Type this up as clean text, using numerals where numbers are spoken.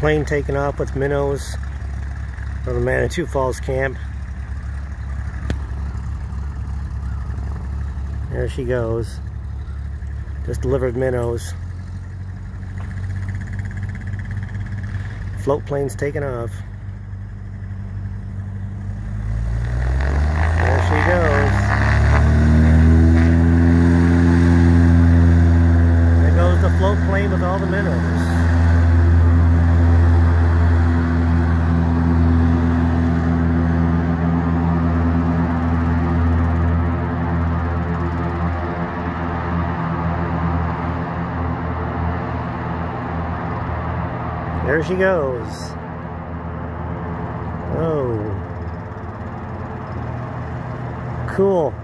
plane taking off with minnows from the Manitou Falls camp. There she goes. Just delivered minnows. Float plane's taking off. There she goes. There goes the float plane with all the minnows. There she goes. Oh. Cool.